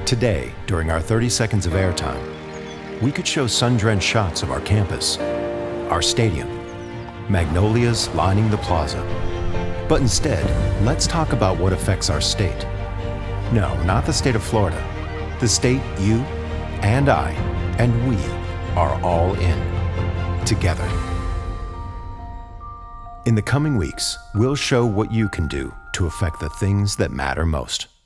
Today, during our 30 seconds of airtime, we could show sun-drenched shots of our campus, our stadium, magnolias lining the plaza. But instead, let's talk about what affects our state. No, not the state of Florida. The state you and I and we are all in, together. In the coming weeks, we'll show what you can do to affect the things that matter most.